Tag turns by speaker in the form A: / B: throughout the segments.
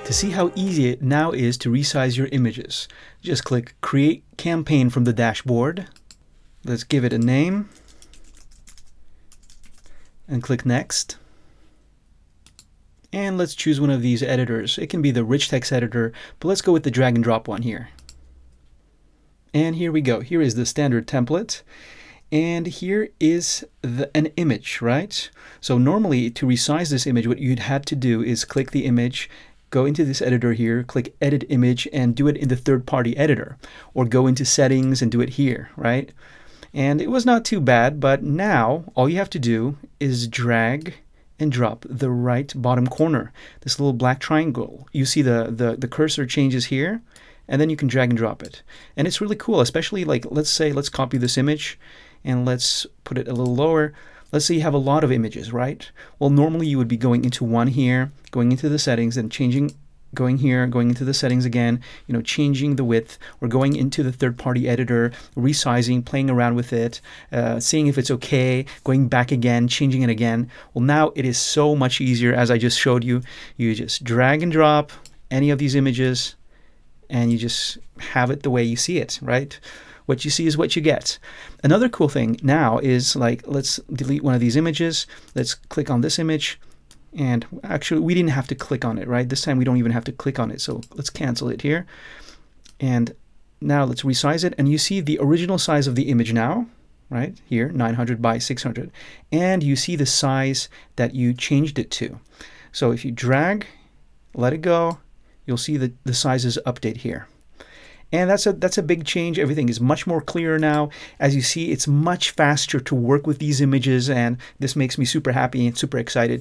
A: To see how easy it now is to resize your images, just click Create Campaign from the dashboard. Let's give it a name and click Next. And let's choose one of these editors. It can be the rich text editor, but let's go with the drag and drop one here. And here we go. Here is the standard template. And here is an image, right? So normally to resize this image, what you'd had to do is click the image, go into this editor here, click Edit Image, and do it in the third-party editor. Or go into Settings and do it here, right? And it was not too bad, but now all you have to do is drag and drop the right bottom corner, this little black triangle. You see the cursor changes here, and then you can drag and drop it. And it's really cool, especially like, let's copy this image and let's put it a little lower. Let's say you have a lot of images, right? Well, normally you would be going into one here, going into the settings and changing, going here, going into the settings again, you know, changing the width, or going into the third-party editor, resizing, playing around with it, seeing if it's okay, going back again, changing it again. Well, now it is so much easier, as I just showed you. You just drag and drop any of these images, and you just have it the way you see it, right? What you see is what you get. Another cool thing now is, like, let's delete one of these images. Let's click on this image. And actually, we didn't have to click on it, right? This time we don't even have to click on it. So let's cancel it here. And now let's resize it. And you see the original size of the image now, right? Here, 900 by 600. And you see the size that you changed it to. So if you drag, let it go, you'll see that the sizes update here. And that's a big change. Everything is much more clear now. As you see, it's much faster to work with these images, and this makes me super happy and super excited.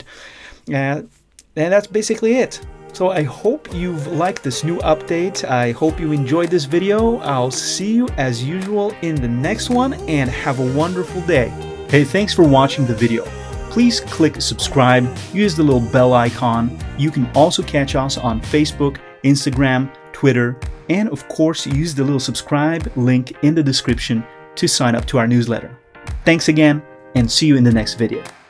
A: And that's basically it. So I hope you've liked this new update. I hope you enjoyed this video. I'll see you as usual in the next one, and have a wonderful day. Hey, thanks for watching the video. Please click subscribe, use the little bell icon. You can also catch us on Facebook, Instagram, Twitter, and of course use the little subscribe link in the description to sign up to our newsletter. Thanks again, and see you in the next video.